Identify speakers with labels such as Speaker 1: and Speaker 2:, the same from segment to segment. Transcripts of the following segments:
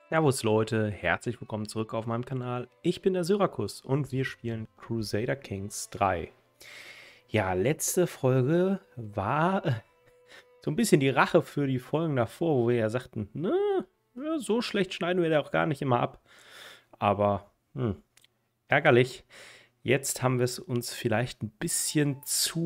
Speaker 1: Servus Leute, herzlich willkommen zurück auf meinem Kanal. Ich bin der Syrakus und wir spielen Crusader Kings 3. Ja, letzte Folge war so ein bisschen die Rache für die Folgen davor, wo wir ja sagten, ne, ja, so schlecht schneiden wir da auch gar nicht immer ab. Aber ärgerlich. Jetzt haben wir es uns vielleicht ein bisschen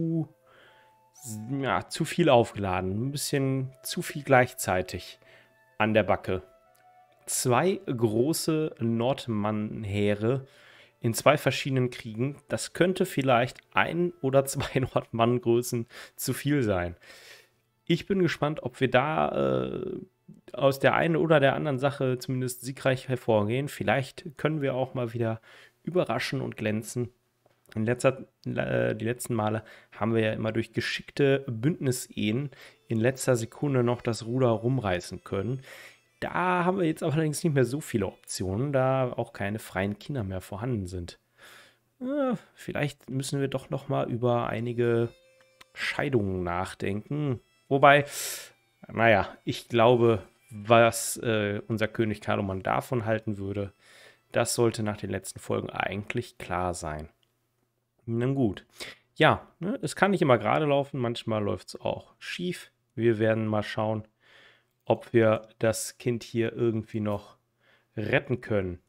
Speaker 1: zu viel aufgeladen, ein bisschen zu viel gleichzeitig an der Backe. Zwei große Nordmann-Heere in zwei verschiedenen Kriegen. Das könnte vielleicht ein oder zwei Nordmann-Größen zu viel sein. Ich bin gespannt, ob wir da aus der einen oder der anderen Sache zumindest siegreich hervorgehen. Vielleicht können wir auch mal wieder überraschen und glänzen. Die letzten Male haben wir ja immer durch geschickte Bündnisehen in letzter Sekunde noch das Ruder rumreißen können. Da haben wir jetzt allerdings nicht mehr so viele Optionen, da auch keine freien Kinder mehr vorhanden sind. Vielleicht müssen wir doch noch mal über einige Scheidungen nachdenken. Wobei, naja, ich glaube, was unser König Kaloman davon halten würde, das sollte nach den letzten Folgen eigentlich klar sein. Nun gut. Ja, ne, es kann nicht immer gerade laufen, manchmal läuft es auch schief. Wir werden mal schauen, ob wir das Kind hier irgendwie noch retten können.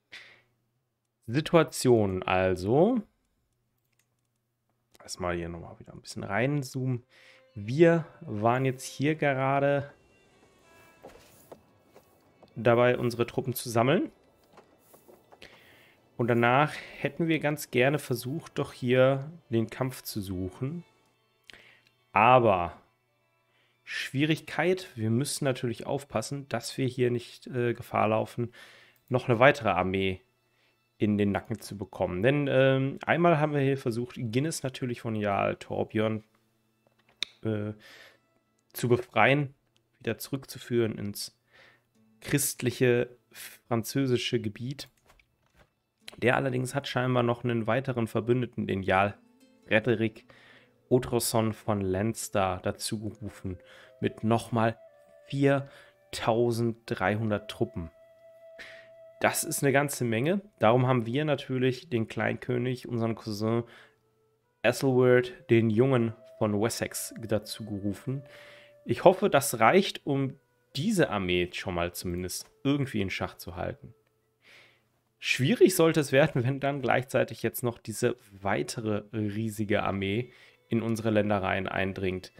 Speaker 1: Situation also. Erstmal hier nochmal wieder ein bisschen reinzoomen. Wir waren jetzt hier gerade dabei, unsere Truppen zu sammeln. Und danach hätten wir ganz gerne versucht, doch hier den Kampf zu suchen. Aber Schwierigkeit, wir müssen natürlich aufpassen, dass wir hier nicht Gefahr laufen, noch eine weitere Armee in den Nacken zu bekommen. Denn einmal haben wir hier versucht, Guinness natürlich von Jarl Torbjörn zu befreien, wieder zurückzuführen ins christliche französische Gebiet. Der allerdings hat scheinbar noch einen weiteren Verbündeten, den Jarl Frederik Otrosson von Leinster, dazu gerufen, mit nochmal 4300 Truppen. Das ist eine ganze Menge. Darum haben wir natürlich den Kleinkönig, unseren Cousin Ethelwerd, den Jungen von Wessex, dazu gerufen. Ich hoffe, das reicht, um diese Armee schon mal zumindest irgendwie in Schach zu halten. Schwierig sollte es werden, wenn dann gleichzeitig jetzt noch diese weitere riesige Armee in unsere Ländereien eindringt.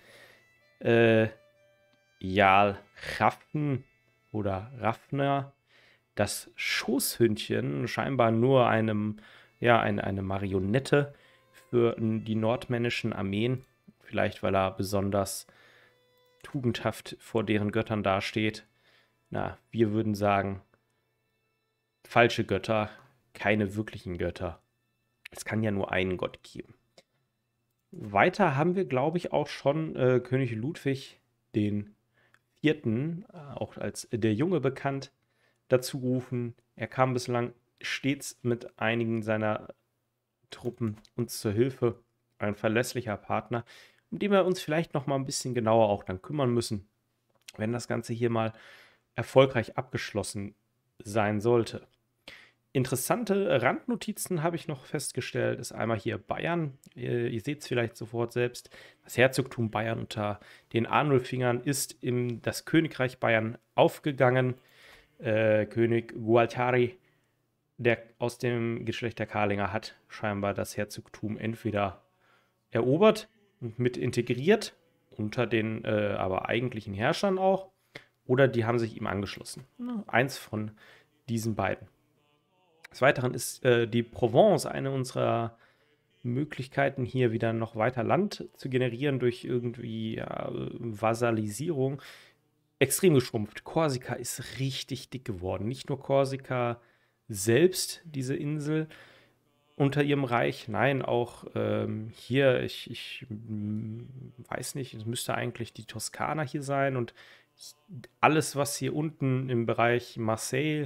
Speaker 1: Jarl Raffen oder Raffner, das Schoßhündchen, scheinbar nur eine Marionette für die nordmännischen Armeen, vielleicht weil er besonders tugendhaft vor deren Göttern dasteht. Na, wir würden sagen, falsche Götter, keine wirklichen Götter. Es kann ja nur einen Gott geben. Weiter haben wir, glaube ich, auch schon König Ludwig den Vierten, auch als der Junge bekannt, dazu gerufen. Er kam bislang stets mit einigen seiner Truppen uns zur Hilfe. Ein verlässlicher Partner, um den wir uns vielleicht noch mal ein bisschen genauer auch dann kümmern müssen, wenn das Ganze hier mal erfolgreich abgeschlossen sein sollte. Interessante Randnotizen habe ich noch festgestellt. Ist einmal hier Bayern. Ihr seht es vielleicht sofort selbst. Das Herzogtum Bayern unter den Arnulfingern ist in das Königreich Bayern aufgegangen. König Gualtari, der aus dem Geschlecht der Karlinger, hat scheinbar das Herzogtum entweder erobert und mit integriert, unter den aber eigentlichen Herrschern auch, oder die haben sich ihm angeschlossen. Eins von diesen beiden. Des Weiteren ist die Provence eine unserer Möglichkeiten, hier wieder noch weiter Land zu generieren durch irgendwie Vasallisierung, extrem geschrumpft. Korsika ist richtig dick geworden. Nicht nur Korsika selbst, diese Insel unter ihrem Reich, nein, auch hier, ich weiß nicht, es müsste eigentlich die Toskana hier sein und alles, was hier unten im Bereich Marseille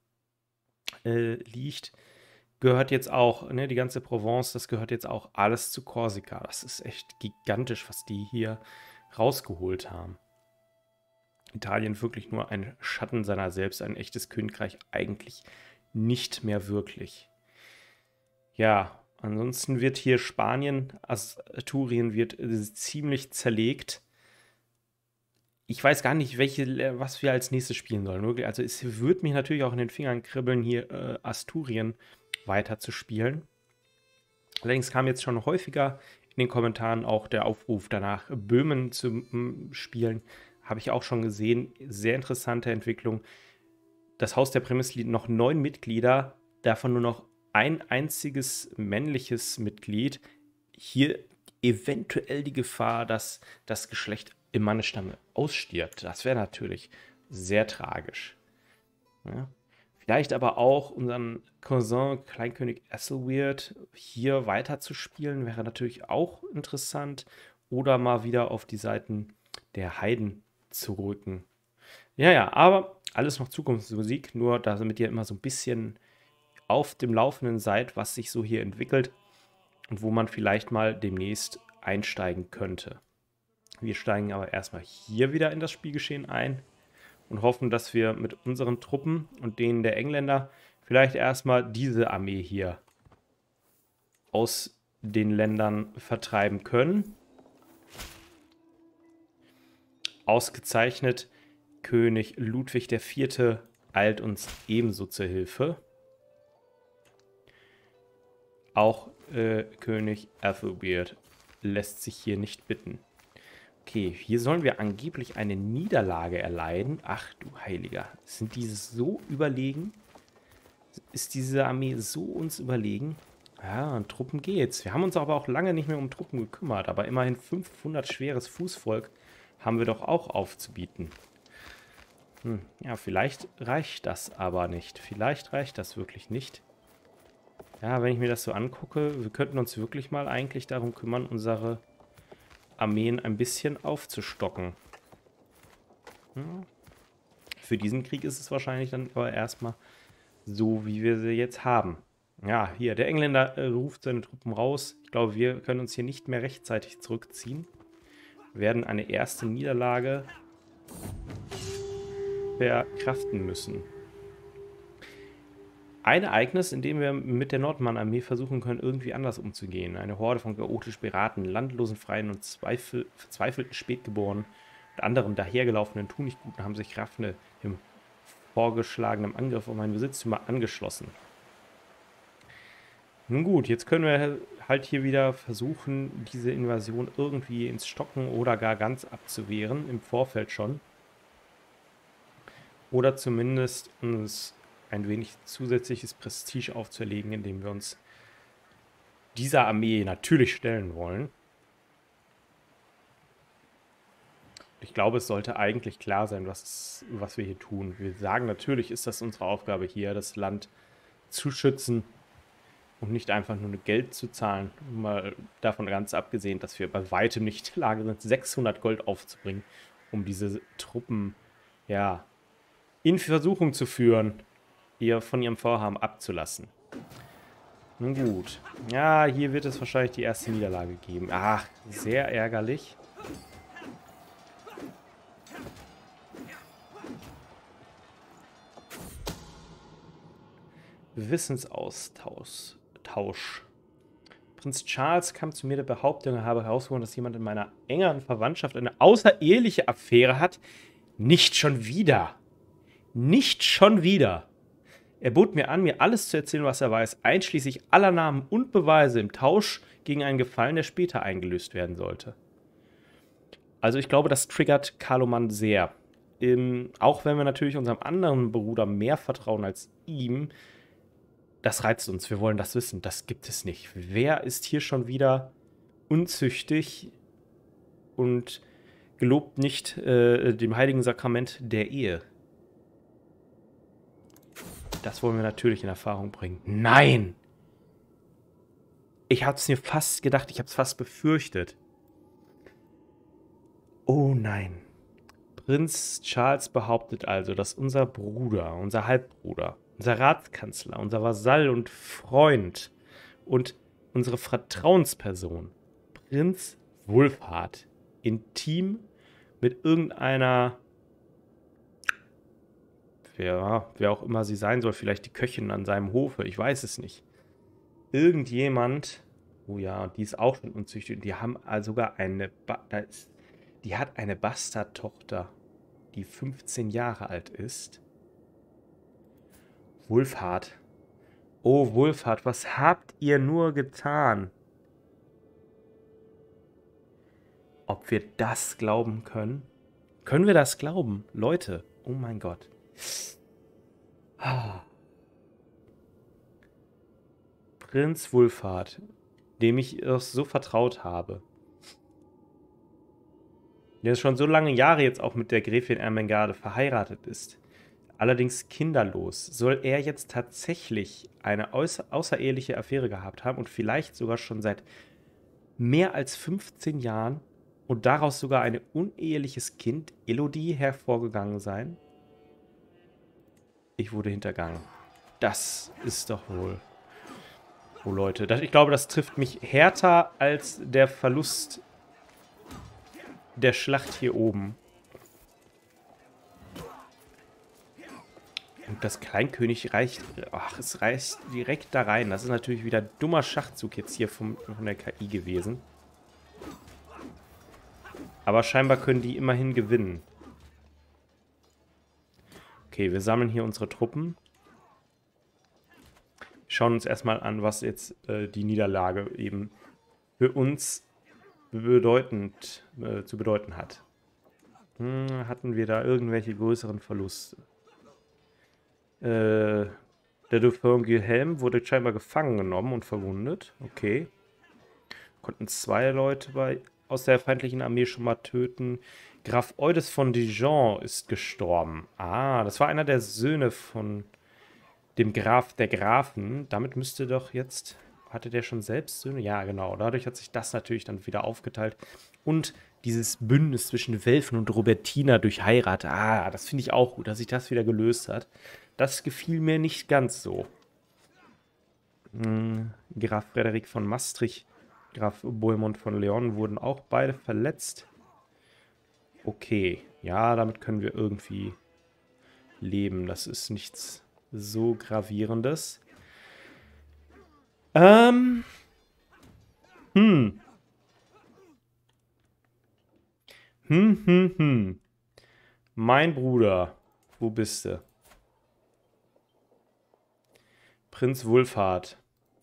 Speaker 1: liegt, gehört jetzt auch, ne, die ganze Provence, das gehört jetzt auch alles zu Korsika. Das ist echt gigantisch, was die hier rausgeholt haben. Italien wirklich nur ein Schatten seiner selbst, ein echtes Königreich eigentlich nicht mehr wirklich. Ja, ansonsten wird hier Spanien, Asturien wird ziemlich zerlegt. Ich weiß gar nicht, was wir als nächstes spielen sollen. Wirklich, also es würde mich natürlich auch in den Fingern kribbeln, hier Asturien weiter zu spielen. Allerdings kam jetzt schon häufiger in den Kommentaren auch der Aufruf danach, Böhmen zu spielen. Habe ich auch schon gesehen. Sehr interessante Entwicklung. Das Haus der Premier noch 9 Mitglieder, davon nur noch ein einziges männliches Mitglied. Hier eventuell die Gefahr, dass das Geschlecht im Mannesstamm ausstirbt. Das wäre natürlich sehr tragisch. Ja. Vielleicht aber auch unseren Cousin Kleinkönig Ethelweird hier weiter zu spielen, wäre natürlich auch interessant. Oder mal wieder auf die Seiten der Heiden zu rücken. Ja, aber alles noch Zukunftsmusik, nur damit ihr immer so ein bisschen auf dem Laufenden seid, was sich so hier entwickelt und wo man vielleicht mal demnächst einsteigen könnte. Wir steigen aber erstmal hier wieder in das Spielgeschehen ein und hoffen, dass wir mit unseren Truppen und denen der Engländer vielleicht erstmal diese Armee hier aus den Ländern vertreiben können. Ausgezeichnet, König Ludwig IV. Eilt uns ebenso zur Hilfe. Auch König Ethelweird lässt sich hier nicht bitten. Okay, hier sollen wir angeblich eine Niederlage erleiden. Ach du Heiliger, sind die so überlegen? Ist diese Armee so uns überlegen? Ja, an Truppen geht's. Wir haben uns aber auch lange nicht mehr um Truppen gekümmert. Aber immerhin 500 schweres Fußvolk haben wir doch auch aufzubieten. Ja, vielleicht reicht das aber nicht. Vielleicht reicht das wirklich nicht. Ja, wenn ich mir das so angucke, wir könnten uns wirklich mal eigentlich darum kümmern, unsere Armeen ein bisschen aufzustocken. Für diesen Krieg ist es wahrscheinlich dann aber erstmal so, wie wir sie jetzt haben. Ja, hier, der Engländer ruft seine Truppen raus. Ich glaube, wir können uns hier nicht mehr rechtzeitig zurückziehen. Wir werden eine erste Niederlage verkraften müssen. Ein Ereignis, in dem wir mit der Nordmann-Armee versuchen können, irgendwie anders umzugehen. Eine Horde von chaotisch beraten, landlosen Freien und verzweifelten Spätgeborenen und anderen dahergelaufenen Tunichtguten haben sich Raffne im vorgeschlagenen Angriff um ein Besitztümer angeschlossen. Nun gut, jetzt können wir halt hier wieder versuchen, diese Invasion irgendwie ins Stocken oder gar ganz abzuwehren, im Vorfeld schon. Oder zumindest uns ein wenig zusätzliches Prestige aufzuerlegen, indem wir uns dieser Armee natürlich stellen wollen. Ich glaube, es sollte eigentlich klar sein, was wir hier tun. Wir sagen, natürlich ist das unsere Aufgabe hier, das Land zu schützen und nicht einfach nur Geld zu zahlen. Mal davon ganz abgesehen, dass wir bei weitem nicht in der Lage sind, 600 Gold aufzubringen, um diese Truppen, ja, in Versuchung zu führen, ihr von ihrem Vorhaben abzulassen. Nun gut. Ja, hier wird es wahrscheinlich die erste Niederlage geben. Ach, sehr ärgerlich. Wissensaustausch. Prinz Charles kam zu mir der Behauptung, er habe herausgefunden, dass jemand in meiner engeren Verwandtschaft eine außereheliche Affäre hat. Nicht schon wieder. Nicht schon wieder. Er bot mir an, mir alles zu erzählen, was er weiß, einschließlich aller Namen und Beweise im Tausch gegen einen Gefallen, der später eingelöst werden sollte. Also ich glaube, das triggert Carloman sehr. Auch wenn wir natürlich unserem anderen Bruder mehr vertrauen als ihm, das reizt uns. Wir wollen das wissen. Das gibt es nicht. Wer ist hier schon wieder unzüchtig und gelobt nicht dem heiligen Sakrament der Ehe? Das wollen wir natürlich in Erfahrung bringen. Nein! Ich habe es mir fast gedacht, ich habe es fast befürchtet. Oh nein. Prinz Charles behauptet also, dass unser Bruder, unser Halbbruder, unser Ratskanzler, unser Vasall und Freund und unsere Vertrauensperson, Prinz Wulfhart, intim mit irgendeiner wer auch immer sie sein soll, vielleicht die Köchin an seinem Hofe, ich weiß es nicht. Irgendjemand, oh ja, die ist auch schon unzüchtig, die haben sogar die hat eine Bastardtochter, die 15 Jahre alt ist. Wulfhart. Oh, Wulfhart, was habt ihr nur getan? Ob wir das glauben können? Können wir das glauben? Leute, oh mein Gott. Prinz Wulfhart, dem ich so vertraut habe. Der schon so lange Jahre jetzt auch mit der Gräfin Ermengarde verheiratet ist. Allerdings kinderlos. Soll er jetzt tatsächlich eine außereheliche Affäre gehabt haben und vielleicht sogar schon seit mehr als 15 Jahren und daraus sogar ein uneheliches Kind, Elodie, hervorgegangen sein? Ich wurde hintergangen. Das ist doch wohl... Oh Leute, ich glaube, das trifft mich härter als der Verlust der Schlacht hier oben. Und das Kleinkönigreich, ach, es reißt direkt da rein. Das ist natürlich wieder ein dummer Schachzug jetzt hier von der KI gewesen. Aber scheinbar können die immerhin gewinnen. Okay, wir sammeln hier unsere Truppen. Schauen uns erstmal an, was jetzt die Niederlage eben für uns zu bedeuten hat. Hatten wir da irgendwelche größeren Verluste? Der Dauphin Guilhelm wurde scheinbar gefangen genommen und verwundet. Okay. Konnten 2 Leute aus der feindlichen Armee schon mal töten. Graf Eudes von Dijon ist gestorben. Ah, das war einer der Söhne von dem Graf der Grafen. Damit müsste doch jetzt... Hatte der schon selbst Söhne? Ja, genau. Dadurch hat sich das natürlich dann wieder aufgeteilt. Und dieses Bündnis zwischen Welfen und Robertina durch Heirat. Ah, das finde ich auch gut, dass sich das wieder gelöst hat. Das gefiel mir nicht ganz so. Graf Frederik von Maastricht, Graf Bohemond von Leon wurden auch beide verletzt. Okay, ja, damit können wir irgendwie leben. Das ist nichts so Gravierendes. Mein Bruder, wo bist du? Prinz Wulfhart.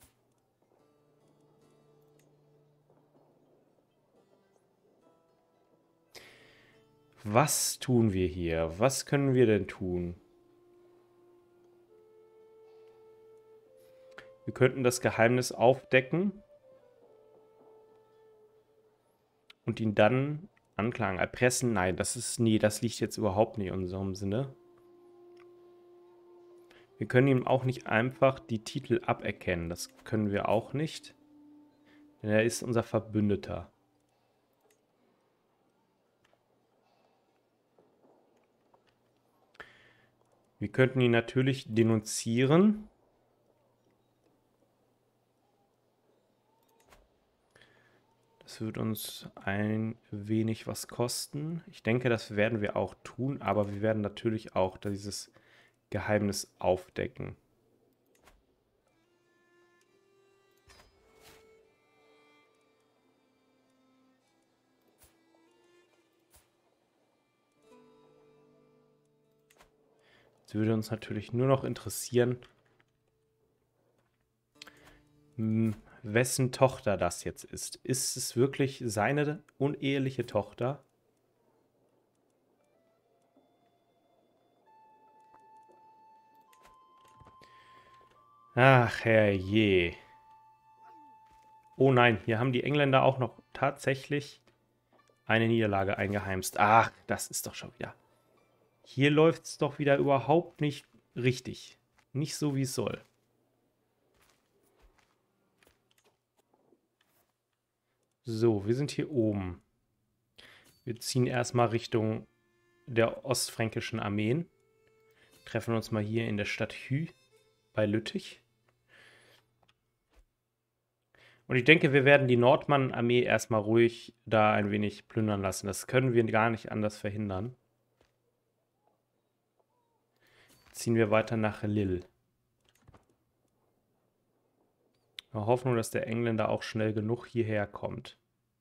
Speaker 1: Was tun wir hier? Was können wir denn tun? Wir könnten das Geheimnis aufdecken und ihn dann anklagen. Erpressen? Nein, das liegt jetzt überhaupt nicht in unserem Sinne. Wir können ihm auch nicht einfach die Titel aberkennen. Das können wir auch nicht. Denn er ist unser Verbündeter. Wir könnten ihn natürlich denunzieren. Das wird uns ein wenig was kosten. Ich denke, das werden wir auch tun, aber wir werden natürlich auch dieses Geheimnis aufdecken. Jetzt würde uns natürlich nur noch interessieren, wessen Tochter das jetzt ist. Ist es wirklich seine uneheliche Tochter? Ach, herrje. Oh nein, hier haben die Engländer auch noch tatsächlich eine Niederlage eingeheimst. Ach, das ist doch schon wieder... Hier läuft es doch wieder überhaupt nicht richtig. Nicht so, wie es soll. So, wir sind hier oben. Wir ziehen erstmal Richtung der ostfränkischen Armeen. Treffen uns mal hier in der Stadt Hü bei Lüttich. Und ich denke, wir werden die Nordmann-Armee erstmal ruhig da ein wenig plündern lassen. Das können wir gar nicht anders verhindern. ziehen wir weiter nach Lille. Wir hoffen nur, dass der Engländer auch schnell genug hierher kommt.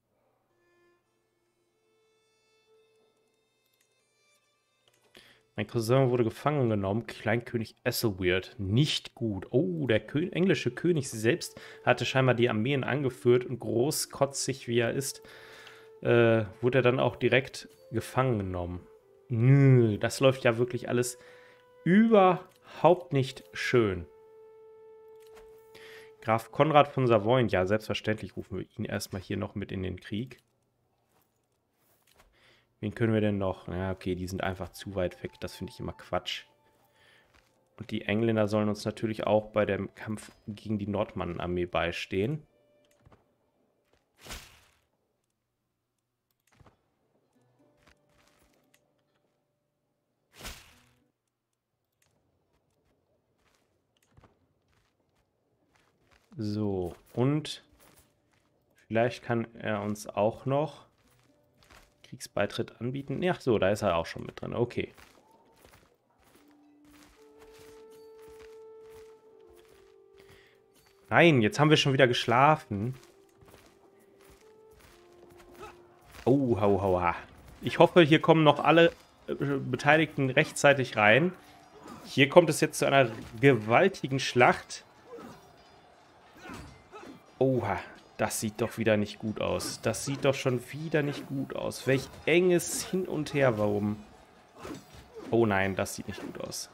Speaker 1: Mein Cousin wurde gefangen genommen. Kleinkönig Ethelweard. Nicht gut. Oh, der englische König selbst hatte scheinbar die Armeen angeführt und großkotzig wie er ist, wurde er dann auch direkt gefangen genommen. Nö, das läuft ja wirklich alles überhaupt nicht schön. Graf Konrad von Savoyen. Ja, selbstverständlich rufen wir ihn erstmal hier noch mit in den Krieg. Wen können wir denn noch? Ja, okay, die sind einfach zu weit weg. Das finde ich immer Quatsch. Und die Engländer sollen uns natürlich auch bei dem Kampf gegen die Nordmannenarmee beistehen. So, und vielleicht kann er uns auch noch Kriegsbeitritt anbieten. Ja, so, da ist er auch schon mit drin. Okay. Nein, jetzt haben wir schon wieder geschlafen. Oh, hau, hau, ha. Ich hoffe, hier kommen noch alle Beteiligten rechtzeitig rein. Hier kommt es jetzt zu einer gewaltigen Schlacht. Oha, das sieht doch wieder nicht gut aus. Das sieht doch schon wieder nicht gut aus. Welch enges Hin und Her, warum? Oh nein, das sieht nicht gut aus.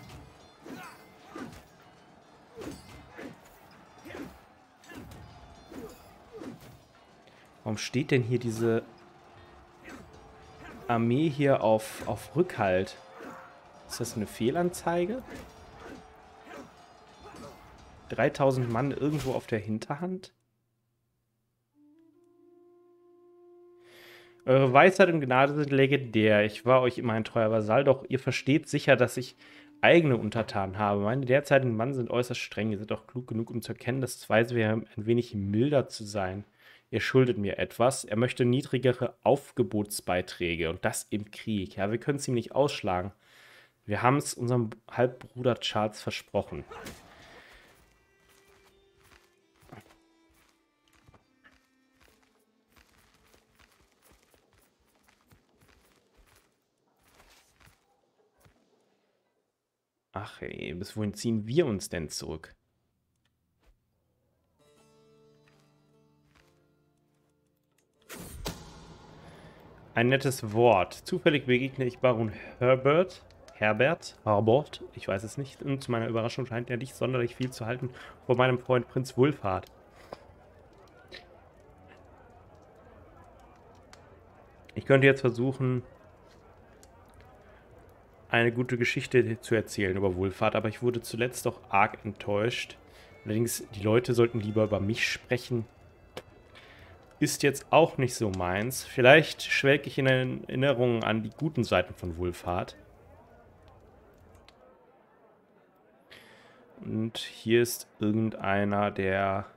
Speaker 1: Warum steht denn hier diese Armee hier auf Rückhalt? Ist das eine Fehlanzeige? 3000 Mann irgendwo auf der Hinterhand? Eure Weisheit und Gnade sind legendär. Ich war euch immer ein treuer Vasall, doch ihr versteht sicher, dass ich eigene Untertanen habe. Meine derzeitigen Mann sind äußerst streng. Ihr seid auch klug genug, um zu erkennen, dass es weise wäre, ein wenig milder zu sein. Ihr schuldet mir etwas. Er möchte niedrigere Aufgebotsbeiträge und das im Krieg. Ja, wir können es ihm nicht ausschlagen. Wir haben es unserem Halbbruder Charles versprochen. Ach ey, bis wohin ziehen wir uns denn zurück? Ein nettes Wort. Zufällig begegne ich Baron Herbert, ich weiß es nicht. Und zu meiner Überraschung scheint er nicht sonderlich viel zu halten von meinem Freund Prinz Wulfhart. Ich könnte jetzt versuchen, eine gute Geschichte zu erzählen über Wulfhart, aber ich wurde zuletzt doch arg enttäuscht. Allerdings, die Leute sollten lieber über mich sprechen. Ist jetzt auch nicht so meins. Vielleicht schwelge ich in Erinnerungen an die guten Seiten von Wulfhart. Und hier ist irgendeiner, der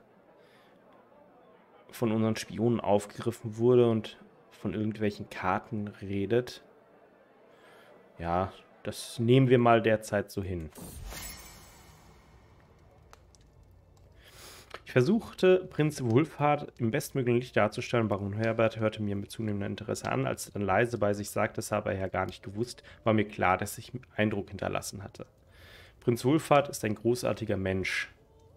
Speaker 1: von unseren Spionen aufgegriffen wurde und von irgendwelchen Karten redet. Ja, das nehmen wir mal derzeit so hin. Ich versuchte, Prinz Wulfhart im bestmöglichen Licht darzustellen. Baron Herbert hörte mir mit zunehmendem Interesse an. Als er dann leise bei sich sagte, das habe er ja gar nicht gewusst, war mir klar, dass ich Eindruck hinterlassen hatte. Prinz Wulfhart ist ein großartiger Mensch.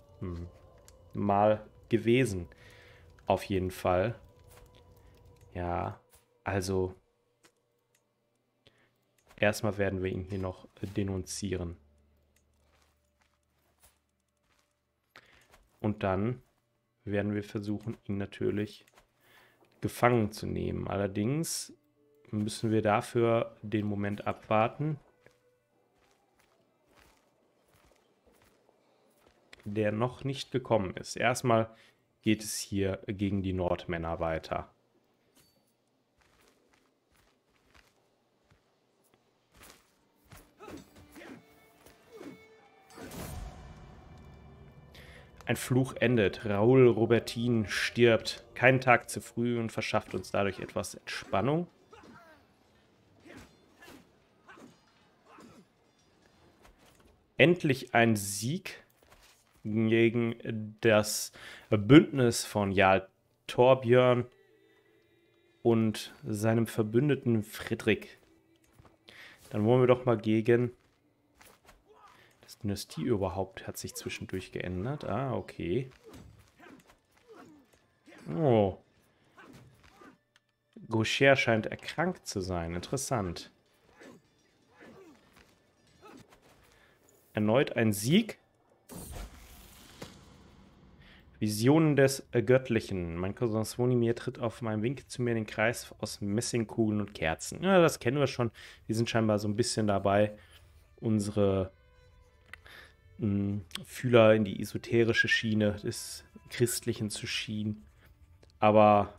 Speaker 1: Mal gewesen. Auf jeden Fall. Ja, also erstmal werden wir ihn hier noch denunzieren. Und dann werden wir versuchen, ihn natürlich gefangen zu nehmen. Allerdings müssen wir dafür den Moment abwarten, der noch nicht gekommen ist. Erstmal geht es hier gegen die Nordmänner weiter. Ein Fluch endet. Raoul Robertin stirbt keinen Tag zu früh und verschafft uns dadurch etwas Entspannung. endlich ein Sieg gegen das Bündnis von Jarl Torbjörn und seinem Verbündeten Friedrich. Dann wollen wir doch mal gegen das Dynastieoberhaupt hat sich zwischendurch geändert. Ah, okay. Oh. Gaucher scheint erkrankt zu sein. Interessant. Erneut ein Sieg. Visionen des Göttlichen. Mein Cousin Svonimir tritt auf meinem Wink zu mir in den Kreis aus Messingkugeln und Kerzen. Ja, das kennen wir schon. Wir sind scheinbar so ein bisschen dabei, unsere Fühler in die esoterische Schiene des Christlichen zu schieben. Aber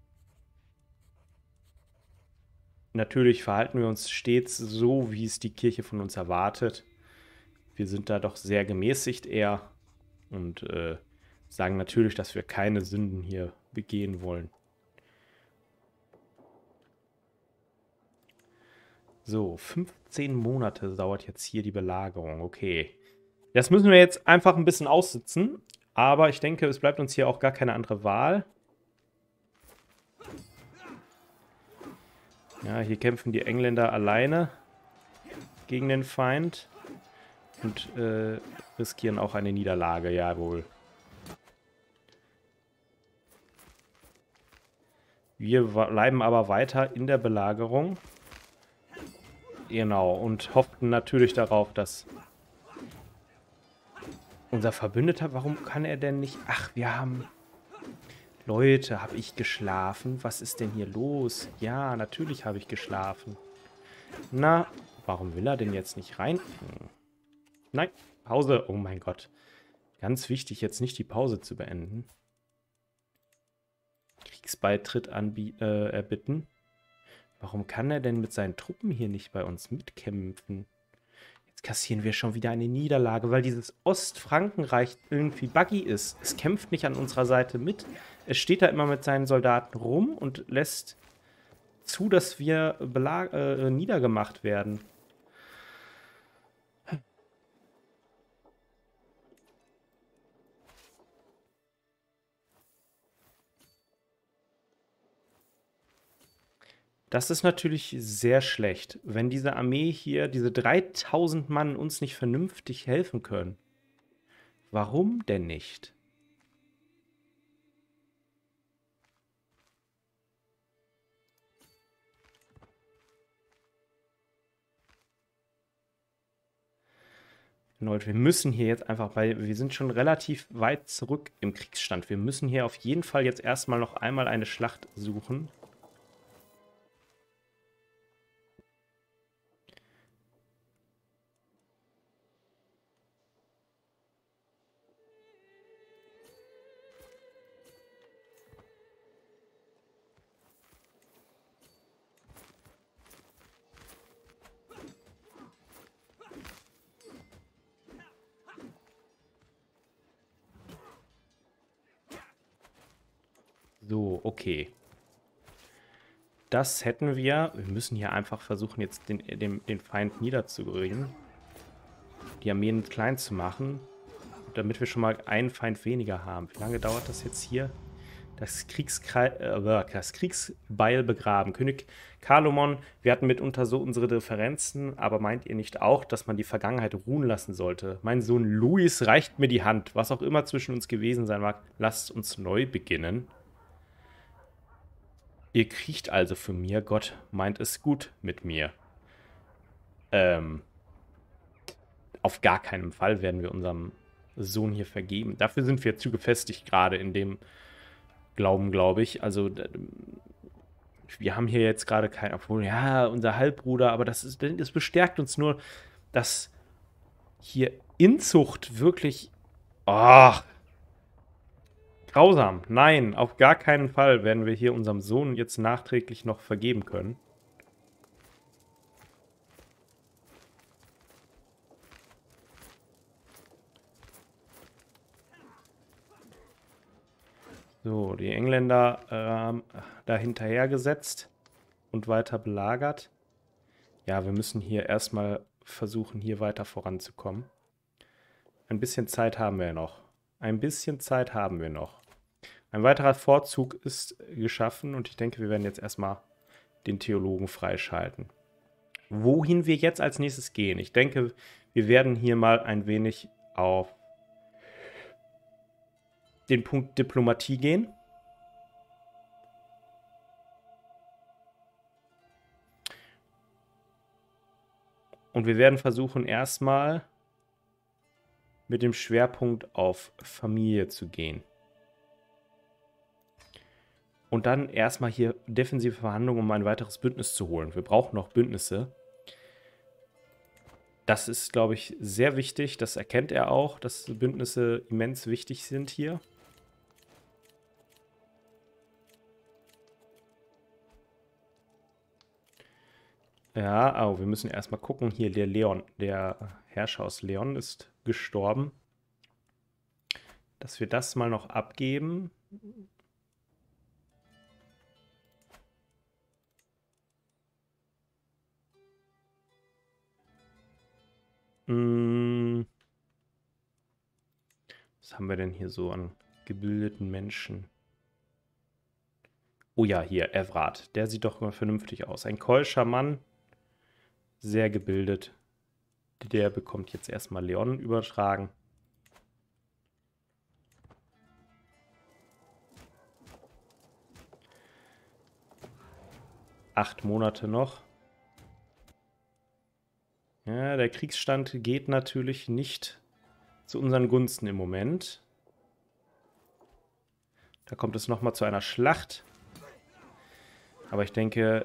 Speaker 1: natürlich verhalten wir uns stets so, wie es die Kirche von uns erwartet. Wir sind da doch sehr gemäßigt eher und sagen natürlich, dass wir keine Sünden hier begehen wollen. So, 15 Monate dauert jetzt hier die Belagerung. Okay. Das müssen wir jetzt einfach ein bisschen aussitzen. Aber ich denke, es bleibt uns hier auch gar keine andere Wahl. Ja, hier kämpfen die Engländer alleine gegen den Feind. Und riskieren auch eine Niederlage, jawohl. Wir bleiben aber weiter in der Belagerung. Genau, und hofften natürlich darauf, dass unser Verbündeter, warum kann er denn nicht... Ach, wir haben... Leute, habe ich geschlafen? Was ist denn hier los? Ja, natürlich habe ich geschlafen. Na, warum will er denn jetzt nicht rein? Nein, Pause. Oh mein Gott. Ganz wichtig, jetzt nicht die Pause zu beenden. Kriegsbeitritt erbitten. Warum kann er denn mit seinen Truppen hier nicht bei uns mitkämpfen? Jetzt kassieren wir schon wieder eine Niederlage, weil dieses Ostfrankenreich irgendwie buggy ist. Es kämpft nicht an unserer Seite mit. Es steht da immer mit seinen Soldaten rum und lässt zu, dass wir niedergemacht werden. Das ist natürlich sehr schlecht, wenn diese Armee hier, diese 3000 Mann uns nicht vernünftig helfen können. Warum denn nicht? Leute, wir müssen hier jetzt einfach, weil wir sind schon relativ weit zurück im Kriegsstand. Wir müssen hier auf jeden Fall jetzt erstmal noch einmal eine Schlacht suchen. So, okay. Das hätten wir. Wir müssen hier einfach versuchen, jetzt den Feind niederzubringen. Die Armeen klein zu machen, damit wir schon mal einen Feind weniger haben. Wie lange dauert das jetzt hier? Das Kriegsbeil begraben. König Karlomon, wir hatten mitunter so unsere Differenzen, aber meint ihr nicht auch, dass man die Vergangenheit ruhen lassen sollte? Mein Sohn Louis reicht mir die Hand. Was auch immer zwischen uns gewesen sein mag, lasst uns neu beginnen. Ihr kriecht also für mir, Gott meint es gut mit mir. Auf gar keinen Fall werden wir unserem Sohn hier vergeben. Dafür sind wir zu gefestigt gerade in dem Glauben, glaube ich. Also wir haben hier jetzt gerade keinen, obwohl, ja, unser Halbbruder, aber das bestärkt uns nur, dass hier Inzucht wirklich, grausam. Nein, auf gar keinen Fall werden wir hier unserem Sohn jetzt nachträglich noch vergeben können. So, die Engländer da hinterhergesetzt und weiter belagert. Ja, wir müssen hier erstmal versuchen, hier weiter voranzukommen. Ein bisschen Zeit haben wir noch. Ein bisschen Zeit haben wir noch. Ein weiterer Vorzug ist geschaffen und ich denke, wir werden jetzt erstmal den Theologen freischalten. Wohin wir jetzt als nächstes gehen? Ich denke, wir werden hier mal ein wenig auf den Punkt Diplomatie gehen. Und wir werden versuchen, erstmal mit dem Schwerpunkt auf Familie zu gehen. Und dann erstmal hier defensive Verhandlungen, um ein weiteres Bündnis zu holen. Wir brauchen noch Bündnisse. Das ist, glaube ich, sehr wichtig. Das erkennt er auch, dass Bündnisse immens wichtig sind hier. Ja, oh, wir müssen erstmal gucken. Hier, der Leon, der Herrscher aus Leon ist gestorben. Dass wir das mal noch abgeben. Was haben wir denn hier so an gebildeten Menschen? Oh ja, hier, Evrat. Der sieht doch immer vernünftig aus. Ein keuscher Mann. Sehr gebildet. Der bekommt jetzt erstmal Leon übertragen. Acht Monate noch. Ja, der Kriegsstand geht natürlich nicht zu unseren Gunsten im Moment. Da kommt es nochmal zu einer Schlacht. Aber ich denke,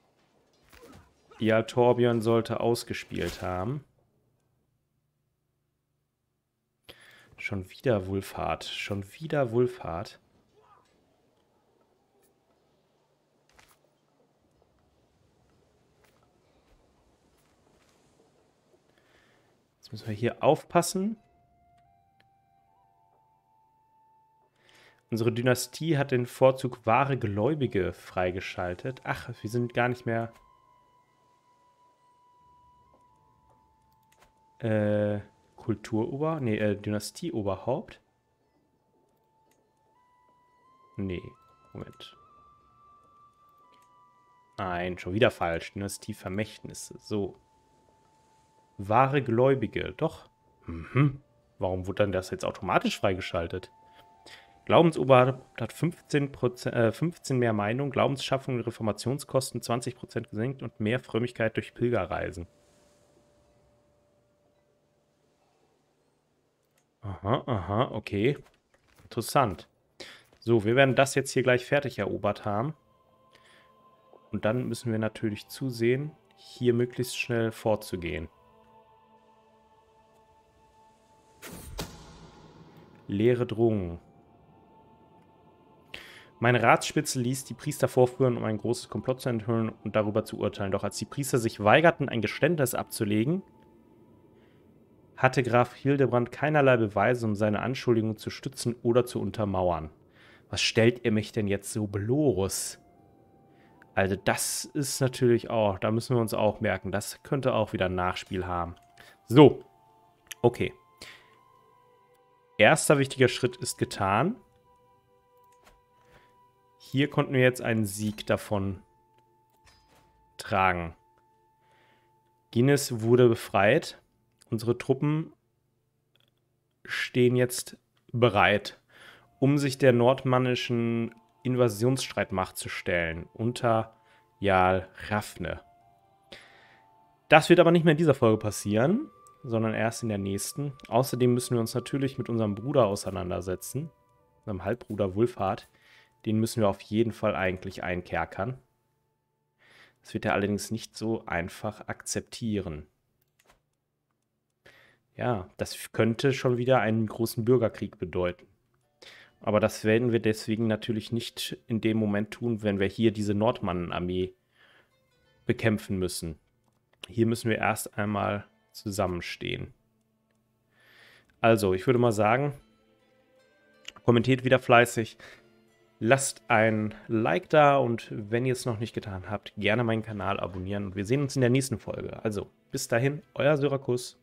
Speaker 1: Jarl Torbjörn sollte ausgespielt haben. Schon wieder Wulfhart. Schon wieder Wulfhart. Jetzt müssen wir hier aufpassen. Unsere Dynastie hat den Vorzug wahre Gläubige freigeschaltet. Ach, wir sind gar nicht mehr... Kulturober? Nee, Dynastieoberhaupt? Nee, Moment. Nein, schon wieder falsch. Dynastievermächtnisse. So. Wahre Gläubige. Doch. Warum wurde dann das jetzt automatisch freigeschaltet? Glaubensoberhaupt hat 15 mehr Meinung, Glaubensschaffung und Reformationskosten 20% gesenkt und mehr Frömmigkeit durch Pilgerreisen. Aha, okay. Interessant. So, wir werden das jetzt hier gleich fertig erobert haben. Und dann müssen wir natürlich zusehen, hier möglichst schnell vorzugehen. Leere Drohungen. Meine Ratsspitze ließ die Priester vorführen, um ein großes Komplott zu enthüllen und darüber zu urteilen. Doch als die Priester sich weigerten, ein Geständnis abzulegen, hatte Graf Hildebrand keinerlei Beweise, um seine Anschuldigungen zu stützen oder zu untermauern. Was stellt ihr mich denn jetzt so bloß? Also das ist natürlich auch, da müssen wir uns auch merken, das könnte auch wieder ein Nachspiel haben. So, okay. Erster wichtiger Schritt ist getan. Hier konnten wir jetzt einen Sieg davon tragen. Guinness wurde befreit. Unsere Truppen stehen jetzt bereit, um sich der nordmannischen Invasionsstreitmacht zu stellen, unter Jarl Hrafne. Das wird aber nicht mehr in dieser Folge passieren, sondern erst in der nächsten. Außerdem müssen wir uns natürlich mit unserem Bruder auseinandersetzen, unserem Halbbruder Wulfhart. Den müssen wir auf jeden Fall eigentlich einkerkern. Das wird er allerdings nicht so einfach akzeptieren. Ja, das könnte schon wieder einen großen Bürgerkrieg bedeuten. Aber das werden wir deswegen natürlich nicht in dem Moment tun, wenn wir hier diese Nordmannen-Armee bekämpfen müssen. Hier müssen wir erst einmal zusammenstehen. Also, ich würde mal sagen, kommentiert wieder fleißig, lasst ein Like da und wenn ihr es noch nicht getan habt, gerne meinen Kanal abonnieren und wir sehen uns in der nächsten Folge. Also, bis dahin, euer Syrakus.